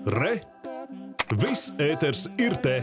Re! Viss ēters ir te!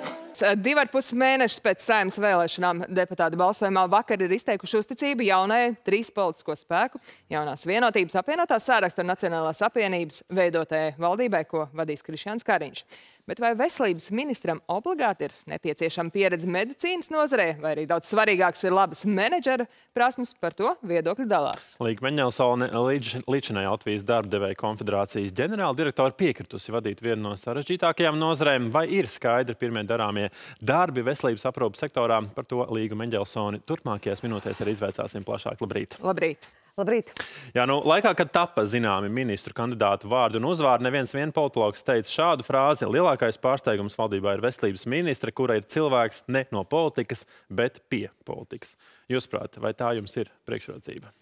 2,5 mēnešus pēc Saeimas vēlēšanām deputāti balsojumā vakar ir izteikuši uzticību jaunajai 3 politisko spēku Jaunās vienotības apvienotā sāraksta un Nacionālās apvienības veidotajai valdībai, ko vadīs Krišjāns Kariņš. Bet vai veselības ministram obligāti ir nepieciešama pieredze medicīnas nozarē, vai arī daudz svarīgāks ir labas menedžera prasmes? Par to viedokļi dalās. Līga Meņģelsone, līdzinai Latvijas darba devēja konfederācijas ģenerāldirektora, piekritusi vadīt vienu no sarežģītākajām nozarēm. Vai ir skaidri pirmie darāmie darbi veselības aprūpes sektorā? Par to Līga Meņģelsoni turpmākajās minūtēs arī izvaicāsim plašāk. Labrīt! Labrīt! Labrīt. Jā, laikā, kad tapa zināmi ministru kandidātu vārdu un uzvārdu, neviens politologs teica šādu frāzi: lielākais pārsteigums valdībā ir veselības ministre, kura ir cilvēks ne no politikas, bet pie politikas. Jūsuprāt, vai tā jums ir priekšrocība?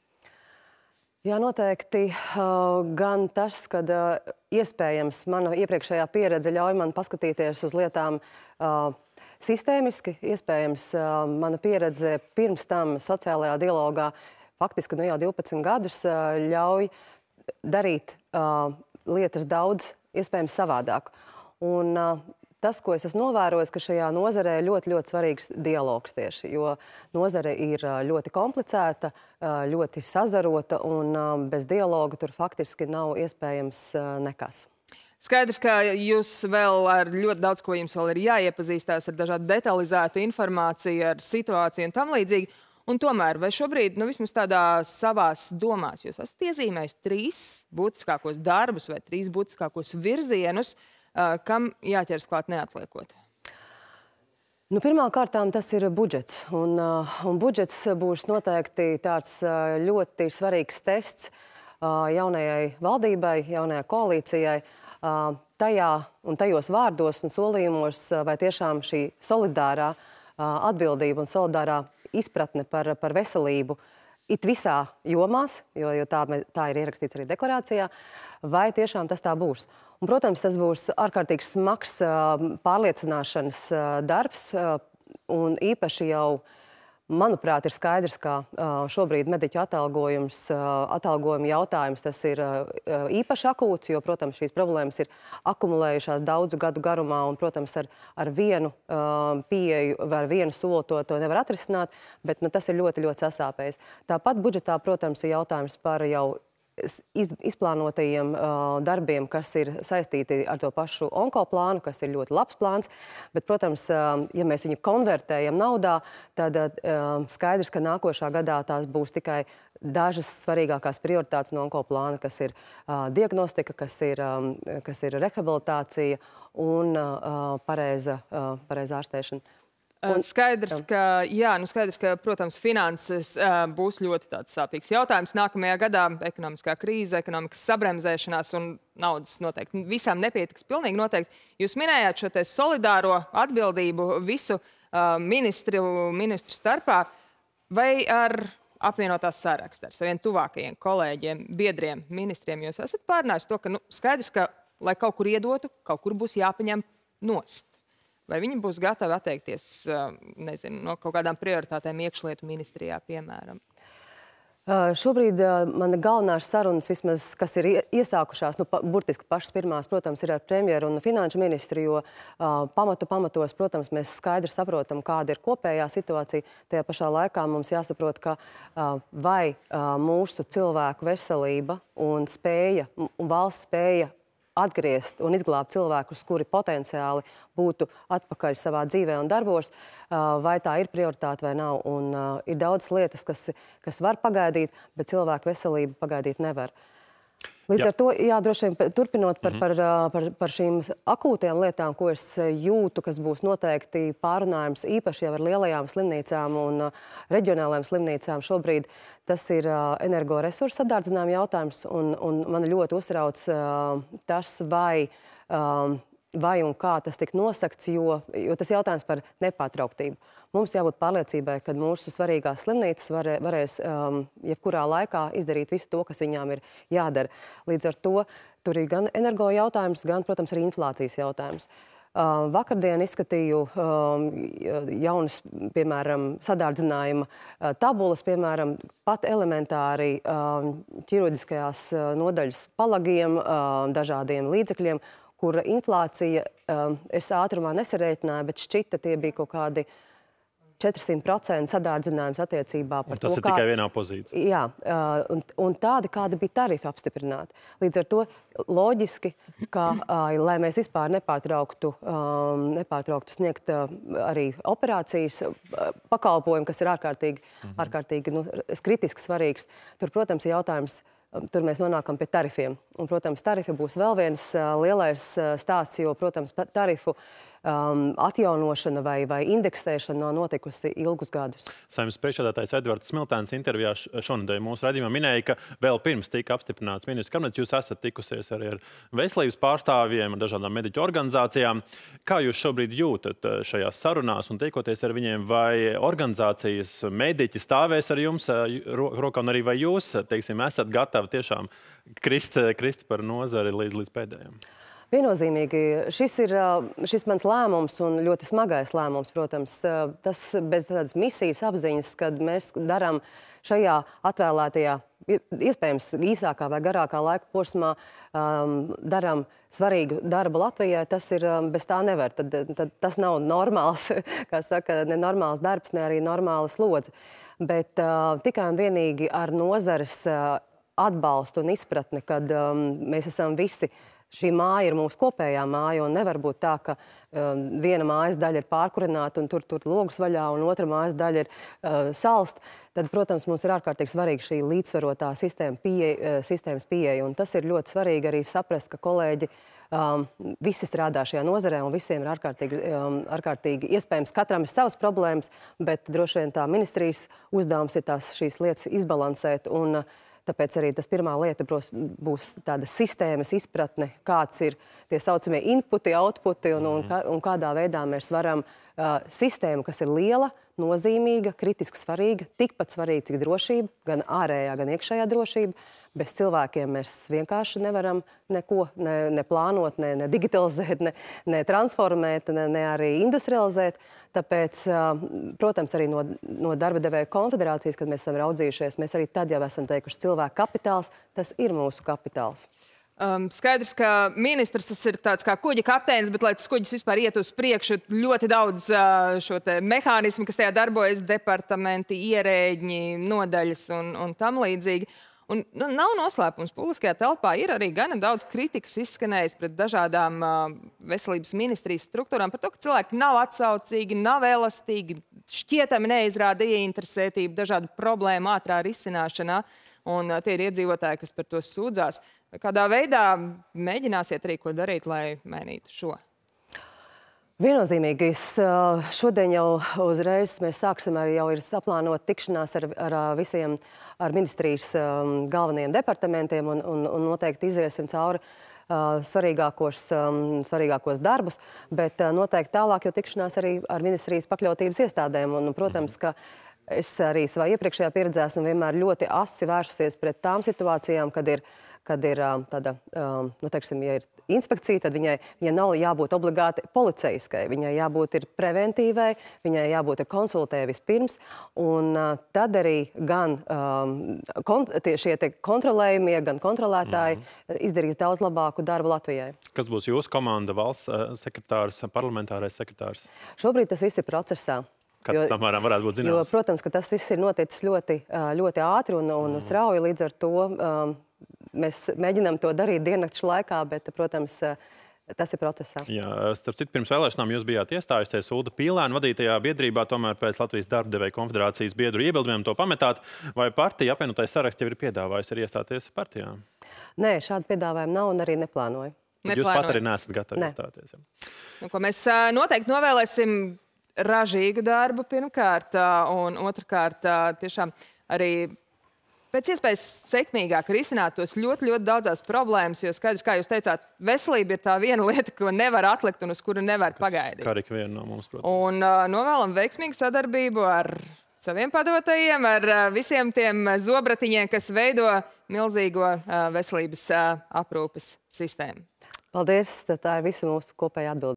Jā, noteikti. Gan tas, kad iespējams mana iepriekšējā pieredze ļauj man paskatīties uz lietām sistēmiski, iespējams mana pieredze pirms tam sociālajā dialogā faktiski jau 12 gadus ļauj darīt lietas daudz, iespējams, savādāk. Un tas, ko es esmu novērojis, ka šajā nozarē ļoti svarīgs dialogs tieši, jo nozare ir ļoti komplicēta, ļoti sazarota, un bez dialoga tur faktiski nav iespējams nekas. Skaidrs, ka jūs vēl ar ļoti daudz, ko jums vēl ir jāiepazīstās ar dažādu detalizētu informāciju, ar situāciju un tam līdzīgi. Un tomēr, vai šobrīd, vismaz tādā savās domās, jūs esat iezīmējis 3 būtiskākos darbus vai 3 būtiskākos virzienus, kam jāķers klāt neatliekot? Pirmkārtām tas ir budžets. Un budžets būs noteikti tāds ļoti svarīgs tests jaunajai valdībai, jaunajai koalīcijai, tajā un tajos vārdos un solījumos, vai tiešām šī solidārā atbildība un solidārā izpratne par veselību it visā jomās, jo tā ir ierakstīts arī deklarācijā, vai tiešām tas tā būs. Un, protams, tas būs ārkārtīgi smags pārliecināšanas darbs, un īpaši jau, manuprāt, ir skaidrs, ka šobrīd mediķu atalgojuma jautājums tas ir īpaši akūts, jo, protams, šīs problēmas ir akumulējušās daudzu gadu garumā, un, protams, ar vienu pieeju vai ar vienu soli to nevar atrisināt, bet tas ir ļoti sasāpējis. Tāpat budžetā, protams, ir jautājums par jau izplānotajiem darbiem, kas ir saistīti ar to pašu onkoplānu, kas ir ļoti labs plāns. Bet, protams, ja mēs viņu konvertējam naudā, tad skaidrs, ka nākošā gadā tās būs tikai dažas svarīgākās prioritātes no onkoplāna, kas ir diagnostika, kas ir rehabilitācija un pareiza ārstēšana. Skaidrs, ka, protams, finanses būs ļoti tāds sāpīgs jautājums. Nākamajā gadā ekonomiskā krīze, ekonomikas sabremzēšanās un naudas noteikti visām nepietiks pilnīgi noteikti. Jūs minējāt šo te solidāro atbildību visu ministru starpā, vai ar apvienotās sarakstu, ar saviem tuvākajiem kolēģiem, biedriem, ministriem jūs esat pārnājis to, ka skaidrs, ka, lai kaut kur iedotu, kaut kur būs jāpaņem nost. Vai viņi būs gatavi atteikties, nezinu, no kaut kādām prioritātēm iekšlietu ministrijā, piemēram? Šobrīd mana galvenās sarunas, vismaz, kas ir iesākušās, burtiski pašas pirmās, protams, ir ar premjeru un finanšu ministru, jo pamatos, protams, mēs skaidri saprotam, kāda ir kopējā situācija. Tajā pašā laikā mums jāsaprot, ka vai mūsu cilvēku veselība un valsts spēja atgriezt un izglābt cilvēkus, kuri potenciāli būtu atpakaļ savā dzīvē un darbos, vai tā ir prioritāte vai nav. Un ir daudz lietas, kas var pagaidīt, bet cilvēku veselību pagaidīt nevar. Līdz ar to, droši vien turpinot par šīm akūtajām lietām, ko es jūtu, kas būs noteikti pārunājums īpaši jau ar lielajām slimnīcām un reģionālajām slimnīcām šobrīd, tas ir energoresursu sadārdzinājuma jautājums, un man ļoti uztrauc tas, vai un kā tas tik nosakts, jo tas jautājums par nepārtrauktību. Mums jābūt pārliecībai, ka mūsu svarīgās slimnīcas varēs jebkurā laikā izdarīt visu to, kas viņām ir jādara. Līdz ar to tur ir gan energo jautājums, gan, protams, arī inflācijas jautājums. Vakardien izskatīju jaunus, piemēram, sadārdzinājuma tabulas, piemēram, pat elementāri ķirurģiskajās nodaļas palagiem, dažādiem līdzekļiem, kura inflācija, es ātrumā nesarēķināju, bet šķita tie bija kaut kādi 400% sadārdzinājums attiecībā par to, tas ir tikai vienā pozīcijā. Jā, un tādi, kādi bija tarifi apstiprināti. Līdz ar to loģiski, ka, lai mēs vispār nepārtrauktu sniegt arī operācijas pakalpojumu, kas ir ārkārtīgi kritiski svarīgs, tur, protams, ir jautājums, tur mēs nonākam pie tarifiem. Un, protams, tarifi būs vēl viens lielais stāsts, jo, protams, tarifu atjaunošana vai indeksēšana nav notikusi ilgus gadus. Saimnes priekšsēdētājs Edvards Smiltēns intervijā šonedēļ mūsu raidījumā minēja, ka vēl pirms tika apstiprināts ministrs kabinets, jūs esat tikusies arī ar veselības pārstāvjiem, ar dažādām mediķu organizācijām. Kā jūs šobrīd jūtat šajās sarunās un tiekoties ar viņiem, vai organizācijas mediķi stāvēs ar jums rokā, un arī vai jūs, teiksim, esat gatavi tiešām krist par nozari līdz pēdējiem? Viennozīmīgi, šis mans lēmums un ļoti smagais lēmums, protams, tas bez tādas misijas apziņas, kad mēs darām šajā atvēlētajā, iespējams, īsākā vai garākā laika posmā, darām svarīgu darbu Latvijai, tas ir bez tā nevar. Tad tas nav normāls, kā saka, ne normāls darbs, ne arī normāla slodze. Bet tikai un vienīgi ar nozares atbalstu un izpratni, kad mēs esam visi. Šī māja ir mūsu kopējā māja, un nevar būt tā, ka viena mājas daļa ir pārkurināta un tur logus vaļā, un otra mājas daļa ir salst. Tad, protams, mums ir ārkārtīgi svarīga šī līdzsvarotā sistēmas pieeja, un tas ir ļoti svarīgi arī saprast, ka kolēģi visi strādā šajā nozarē, un visiem ir ārkārtīgi iespējams, katram ir savas problēmas, bet droši vien tā ministrijas uzdevums ir šīs lietas izbalansēt, un tāpēc arī tas pirmā lieta būs tāda sistēmas izpratne, kāds ir tie saucamie inputi, outputi un kādā veidā mēs varam sistēmu, kas ir liela, nozīmīga, kritiski svarīga, tikpat svarīga, cik drošība, gan ārējā, gan iekšējā drošība. Bez cilvēkiem mēs vienkārši nevaram neko ne plānot, ne digitalizēt, ne transformēt, ne arī industrializēt. Tāpēc, protams, arī no darba devēja konfederācijas, kad mēs esam raudzījušies, mēs arī tad jau esam teikuši cilvēku kapitāls, tas ir mūsu kapitāls. Skaidrs, ka ministrs tas ir tāds kā kuģa kapteinis, bet, lai tas kuģis vispār iet uz priekšu, ļoti daudz šo te mehānismu, kas tajā darbojas, departamenti, ierēģi, nodaļas un tam līdzīgi. Un nav noslēpums, publiskajā telpā ir arī gana daudz kritikas izskanējis pret dažādām veselības ministrijas struktūrām par to, ka cilvēki nav atsaucīgi, nav elastīgi, šķietami neizrāda ieinteresētību dažādu problēmu ātrā risināšanā, un tie ir iedzīvotāji, kas par to sūdzās. Kādā veidā mēģināsiet arī ko darīt, lai mainītu šo? Viennozīmīgi. Šodien jau uzreiz mēs sāksim arī jau ir saplānot tikšanās ar ministrijas galvenajiem departamentiem un noteikti iziesim cauri svarīgākos darbus, bet noteikti tālāk jau tikšanās arī ar ministrijas pakļautības iestādēm. Un, protams, ka es arī savā iepriekšējā pieredzē esmu vienmēr ļoti asi vērsusies pret tām situācijām, kad ir tāda, teiksim, ja ir inspekcija, tad viņai nav jābūt obligāti policijiskai. Viņai jābūt ir preventīvai, viņai jābūt ir konsultē vispirms, un tad arī gan šie kontrolējumie, gan kontrolētāji izdarīs daudz labāku darbu Latvijai. Kas būs jūsu komanda, valsts sekretārs, parlamentārais sekretārs? Šobrīd tas viss ir procesā. Kad samērā varētu būt zināms? Jo, protams, ka tas viss ir noticis ļoti ātri un strauji, līdz ar to mēs mēģinām to darīt diennakts laikā, bet, protams, tas ir procesā. Jā, starp citu, pirms vēlēšanām jūs bijāt iestājusies Ulda Pīlēna vadītajā biedrībā, tomēr pēc Latvijas darba devēja konfederācijas biedru iebildumiem to pametāt. Vai partija apvienotais saraksts jau ir piedāvājusi arī iestāties partijā? Nē, šādu piedāvājumu nav un arī neplānoju. Jūs pat arī neesat gatavi iestāties? Mēs noteikti novēlēsim ražīgu darbu pirmkārt, un otrkārt tiešām arī pēc iespējas sekmīgāk risināt tos ļoti daudzās problēmas, jo skaidrs, kā jūs teicāt, veselība ir tā viena lieta, ko nevar atlikt un uz kuru nevar pagaidīt. Kā ik viena no mums, protams. Un novēlam veiksmīgu sadarbību ar saviem padotajiem, ar visiem tiem zobratiņiem, kas veido milzīgo veselības aprūpes sistēmu. Paldies, tā ir visu mūsu kopēja atbilde.